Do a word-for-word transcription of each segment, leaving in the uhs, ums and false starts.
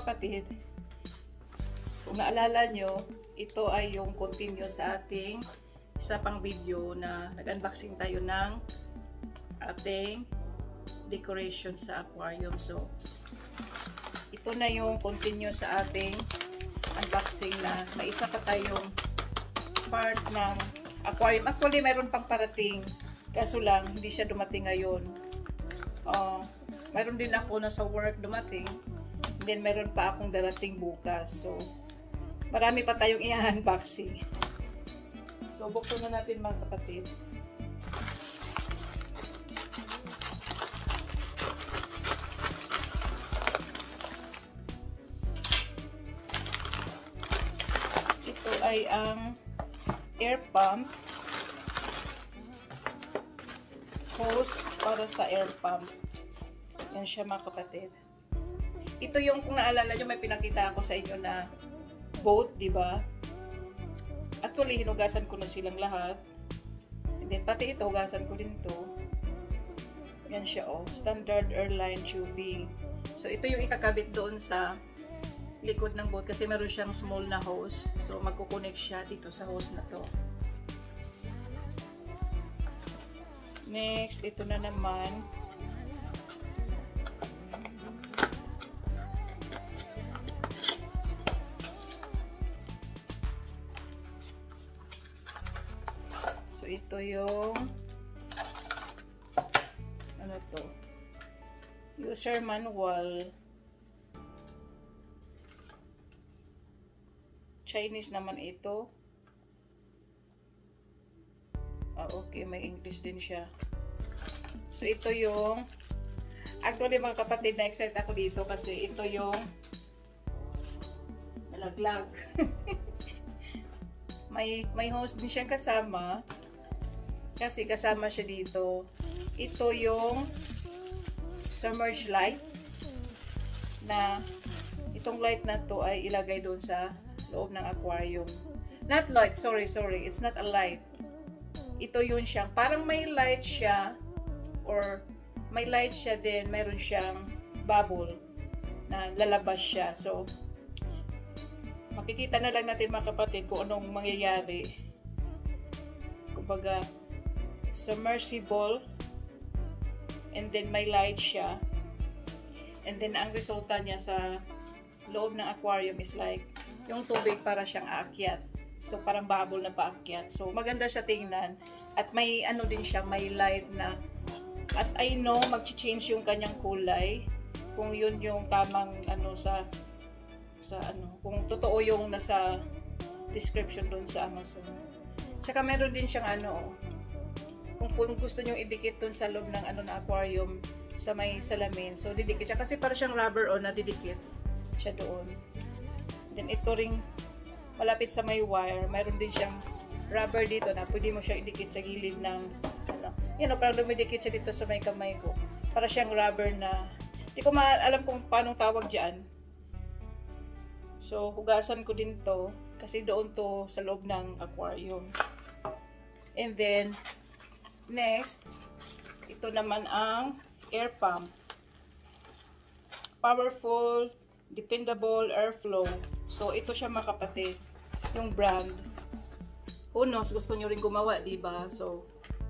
kapatid, kung naalala nyo, ito ay yung continue sa ating isa pang video na nag-unboxing tayo ng ating decoration sa aquarium. So, ito na yung continue sa ating unboxing na may isa pa tayong part ng aquarium. Actually, mayroon pang parating. Kaso lang, hindi siya dumating ngayon. Uh, mayroon din ako na sa work dumating. And then, mayroon pa akong darating bukas. So, marami pa tayong i-unboxing. So, buksan na natin mga kapatid. Ito ay ang air pump. Hose para sa air pump. Yan siya mga kapatid. Ito yung, kung naalala nyo, may pinakita ako sa inyo na boat, di ba? Actually, hinugasan ko na silang lahat. And then, pati ito, hugasan ko din to. Yan siya, oh. Standard airline tubing. So, ito yung ikakabit doon sa likod ng boat kasi meron siyang small na hose. So, magkukonek siya dito sa hose na to. Next, ito na naman. So, ito yung ano to? User manual. Chinese naman ito. Ah, okay, may English din siya. So, ito yung actually mga kapatid, na-excite ako dito kasi ito yung nalaglag. may, may hose din siyang kasama kasi kasama siya dito. Ito yung submerged light na itong light na to ay ilagay doon sa loob ng aquarium. Not light, sorry, sorry. It's not a light. Ito yun siyang, parang may light siya or may light siya din, meron siyang bubble na lalabas siya. So, makikita na lang natin mga kapatid kung anong mangyayari. Kumbaga, submersible and then may light siya. And then, ang resulta niya sa loob ng aquarium is like, yung tubig para siyang aakyat. So, parang bubble na paakyat. So, maganda siya tingnan. At may ano din siya, may light na, as I know, mag-change yung kanyang kulay. Kung yun yung tamang, ano, sa, sa ano, kung totoo yung nasa description doon sa Amazon. Tsaka meron din siyang, ano, kung, kung gusto nyo idikit doon sa loob ng, ano, na aquarium, sa may salamin. So, didikit siya. Kasi para siyang rubber o nadidikit siya doon. Then, ito ring malapit sa may wire, mayroon din siyang rubber dito na pwede mo siya idikit sa gilid ng ano. Yan o, parang dumidikit siya dito sa may kamay ko. Para siyang rubber na, hindi ko alam kung paano tawag dyan. So, hugasan ko din to kasi doon to sa loob ng aquarium. And then, next, ito naman ang air pump. Powerful, dependable airflow. So, ito siya mga kapatid. Yung brand. Who knows, gusto nyo rin gumawa, diba? So,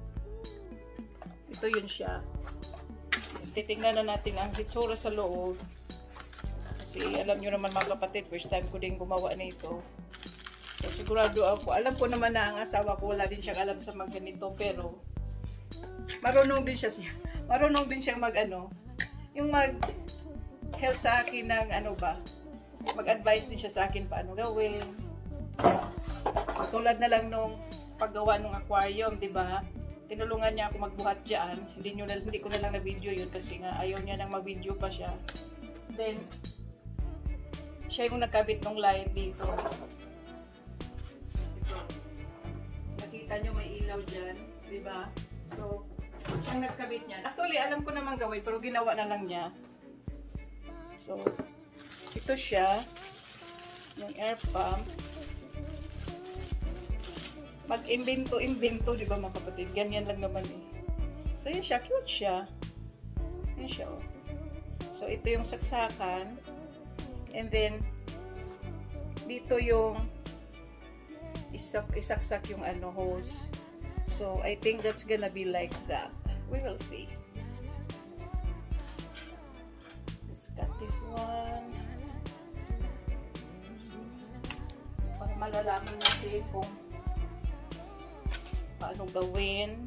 ito yun siya. Titingnan na natin ang hitsura sa loob. Kasi alam nyo naman mga kapatid, first time ko din gumawa nito. So, sigurado ako. Alam ko naman na ang asawa ko, wala din siyang alam sa mga ganito. Pero, marunong din siya siya. Marunong din siyang mag ano, yung mag help sa akin ng ano ba, mag-advise din siya sa akin paano gawin. So, tulad na lang nung paggawa ng aquarium, di ba? Tinulungan niya ako magbuhat diyan. Hindi niyo na, hindi ko na lang na video yun kasi nga ayaw niya nang ma-video pa siya. Then siya yung nagkabit ng light dito. Ito. Nakita niyo may ilaw diyan, di ba? So, siyang nagkabit niya. Actually, alam ko naman gawin pero ginawa na lang niya. So, ito siya, yung air pump. Mag-imbento-imbento, di ba mga kapatid? Ganyan lang naman eh. So, yun siya. Cute siya. Yun siya, oh. So, ito yung saksakan. And then, dito yung isak isaksak yung ano hose. So, I think that's gonna be like that. We will see. Let's cut this one. Para malalaman natin kung paano gawin.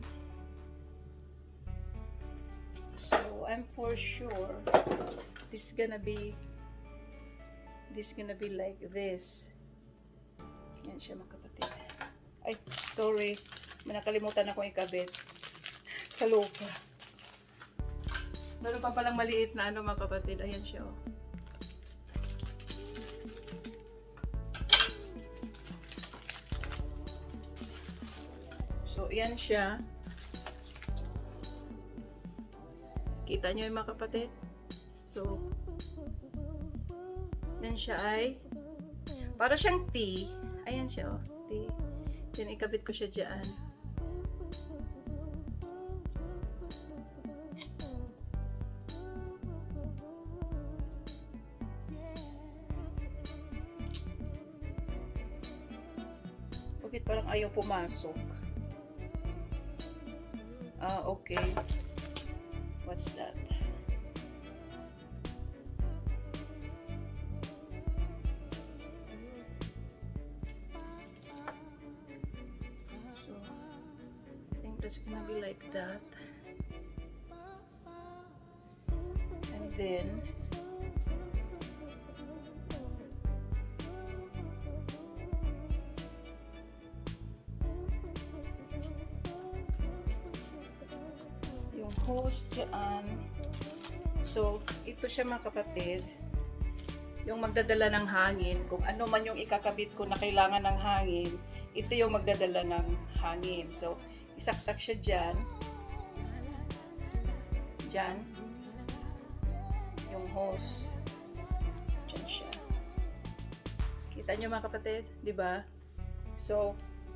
So, I'm for sure this is gonna be this is gonna be like this. Yan siya mga kapatid. Ay, sorry. May nakalimutan akong ikabit. Kaloka. Meron pa palang maliit na ano mga kapatid. Ayan siya oh. So, yan siya. Kita nyo yung mga kapatid? So, yan siya ay para siyang T. Ayan siya oh. T. Yan, ikabit ko siya dyan. Bakit parang ayaw pumasok? Ah, okay. What's that? So, I think that's gonna be like that. And then, hose dyan. So, ito siya mga kapatid. Yung magdadala ng hangin. Kung ano man yung ikakabit ko na kailangan ng hangin, ito yung magdadala ng hangin. So, isaksak siya dyan. Dyan. Yung hose. Dyan siya. Kita nyo mga kapatid? Diba? So,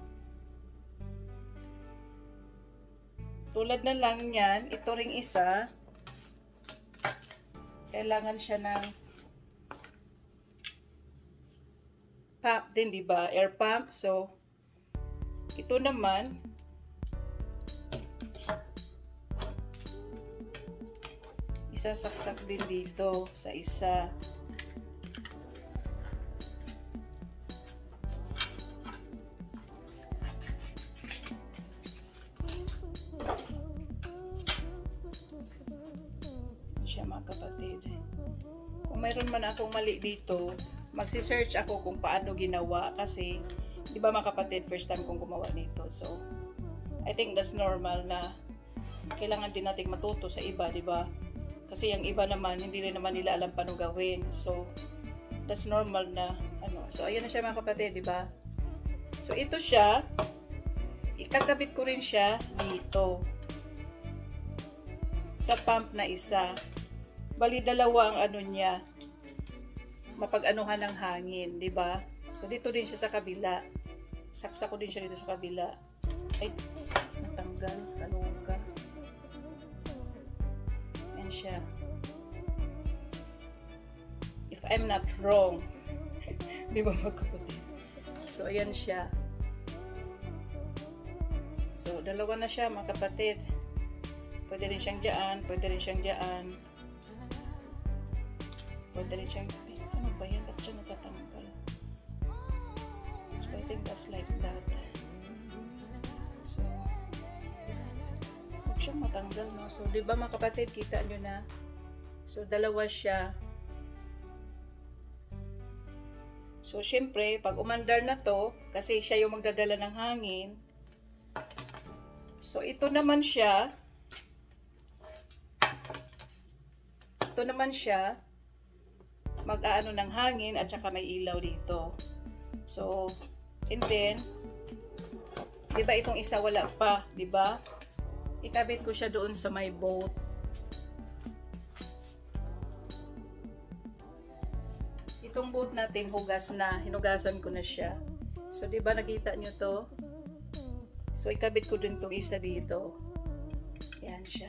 tulad na lang yan, ito ring isa, kailangan siya ng pump din, di ba? Air pump. So, ito naman, isasaksak din dito sa isa. Mga kapatid. Kung mayroon man akong mali dito, magsi-search ako kung paano ginawa kasi, di ba mga kapatid, first time kong gumawa nito. So, I think that's normal na kailangan din nating matuto sa iba, di ba? Kasi yung iba naman, hindi rin naman nila alam paano gawin. So, that's normal na ano. So, ayan na siya mga kapatid, di ba? So, ito siya. Ikakabit ko rin siya dito. Sa pump na isa. Bali, dalawa ang ano niya, mapag-anuhan ng hangin, di ba? So, dito din siya sa kabila. Saksak ko din siya dito sa kabila. Ay, natanggal. Tanong ka. Yan siya. If I'm not wrong. Di ba mga kapatid? So, ayan siya. So, dalawa na siya mga kapatid. Pwede rin siyang dyan, pwede rin siyang dyan. Pwede rin siyang, eh, ano ba yan? Ba't siya natatanggal? So, I think that's like that. So, huwag siyang matanggal, no? So, di ba mga kapatid, kita nyo na? So, dalawa siya. So, syempre, pag umandar na to, kasi siya yung magdadala ng hangin. So, ito naman siya. Ito naman siya. Mag-aano ng hangin at saka may ilaw dito. So, and then, di ba itong isa wala pa, di ba? Ikabit ko siya doon sa may boat. Itong boat natin, hugas na. Hinugasan ko na siya. So, di ba nakita nyo to? So, ikabit ko din itong isa dito. Yan siya.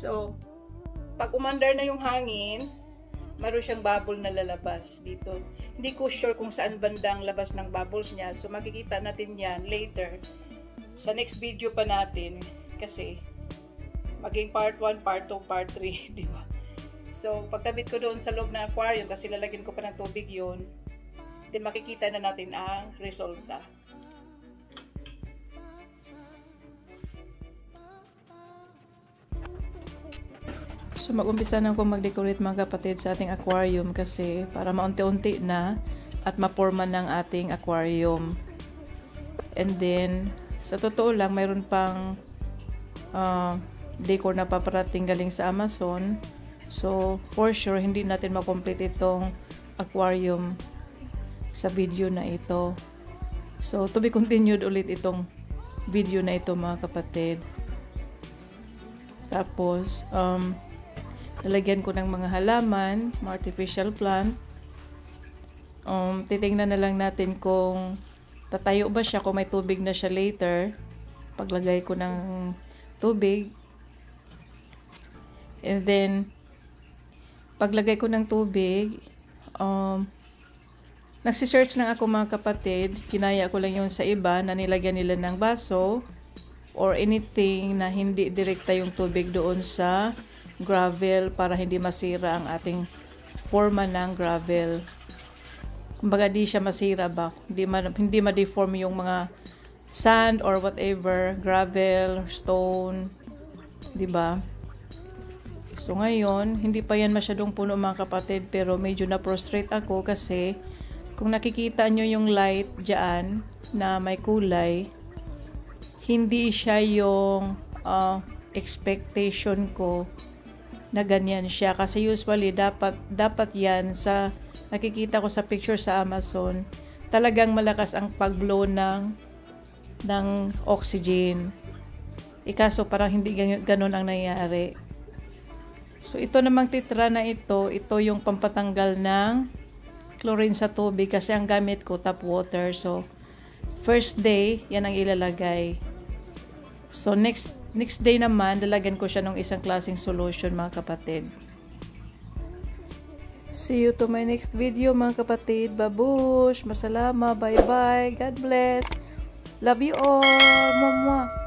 So, pag umandar na yung hangin, meron siyang bubble na lalabas dito. Hindi ko sure kung saan bandang labas ng bubbles niya. So, makikita natin yan later sa next video pa natin. Kasi, maging part one, part two, part three, di ba? So, pagkabit ko doon sa loob ng aquarium, kasi lalagyan ko pa ng tubig yun, then makikita na natin ang resulta. So, mag-umpisa na ako mag-decorate mga kapatid sa ating aquarium kasi para maunti-unti na at maporma ng ating aquarium. And then, sa totoo lang, mayroon pang uh, decor na paparating galing sa Amazon. So, for sure, hindi natin makomplete itong aquarium sa video na ito. So, to be continued ulit itong video na ito mga kapatid. Tapos, um, lalagyan ko ng mga halaman, mga artificial plant. Um, titingnan na lang natin kung tatayo ba siya, kung may tubig na siya later. Paglagay ko ng tubig. And then, paglagay ko ng tubig, um, nagsisearch lang ako mga kapatid. Kinaya ko lang yung sa iba na nilagyan nila ng baso or anything na hindi direkta yung tubig doon sa gravel para hindi masira ang ating forma ng gravel. Kumbaga di siya masira ba, hindi ma hindi ma-deform yung mga sand or whatever, gravel, stone, di ba? So ngayon, hindi pa yan masyadong puno mga kapatid, pero medyo na prostrate ako kasi kung nakikita nyo yung light diyan na may kulay, hindi siya yung uh, expectation ko na ganyan siya, kasi usually dapat dapat yan sa nakikita ko sa picture sa Amazon, talagang malakas ang pag-blow ng ng oxygen. Ikaso parang hindi ganun ang nangyayari. So ito namang titra na ito, ito yung pampatanggal ng chlorine sa tubig kasi ang gamit ko tap water. So first day yan ang ilalagay. So next Next day naman, lalagyan ko siya ng isang klaseng solution mga kapatid. See you to my next video mga kapatid. Babush! Masalama! Bye bye! God bless! Love you all! Mwah mwah!